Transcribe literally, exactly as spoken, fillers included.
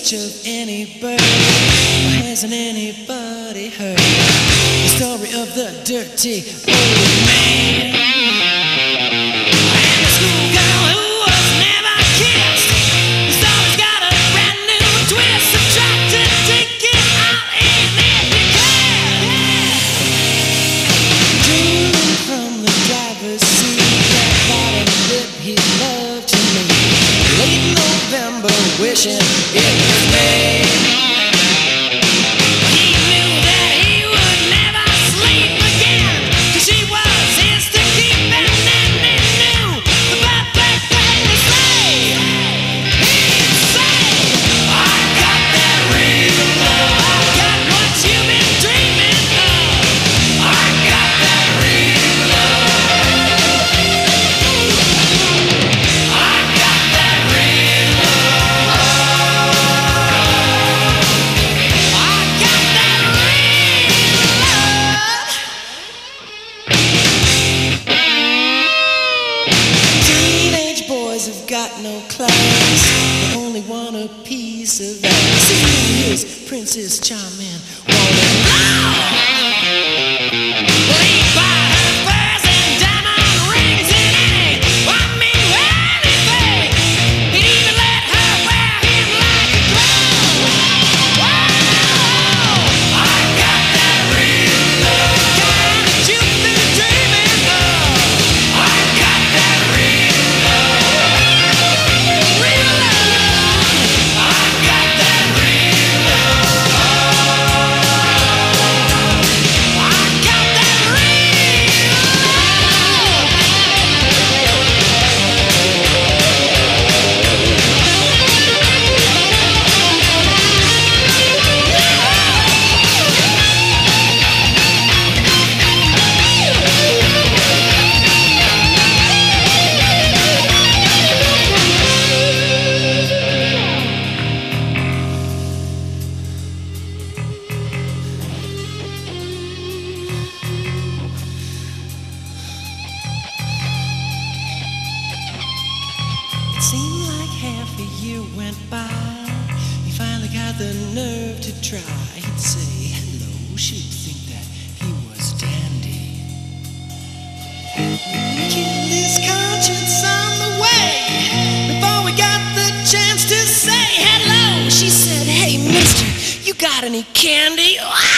search of any bird. Hasn't anybody heard the story of the dirty old man? And the schoolgirl who was never kissed, who's always got a brand new twist. So try to take it out in if you can. Dreaming from the driver's seat, that bottom lip he loved to me. Late November, wishing it was May. He knew that he would never sleep again, 'cause she was his to keep, and then he knew the perfect thing to say. He'd say, I got that real love, I got what you've been dreaming of. I got that real love. I got that real love. I got that real love. Teenage boys have got no class, they only want a piece of ass. He is Princess Charming, wanting love. Well, he'd buy her furs and diamond rings and any, I mean anything. He'd even let her wear him like a glove. Whoa, I got that real love, kind that you've been dreaming of. I got that real love, real love. I got that real love. I got that real It seemed like half a year went by. He finally got the nerve to try. He'd say hello, she'd think that he was dandy. He killed his conscience on the way. Before we got the chance to say hello, she said, hey mister, you got any candy?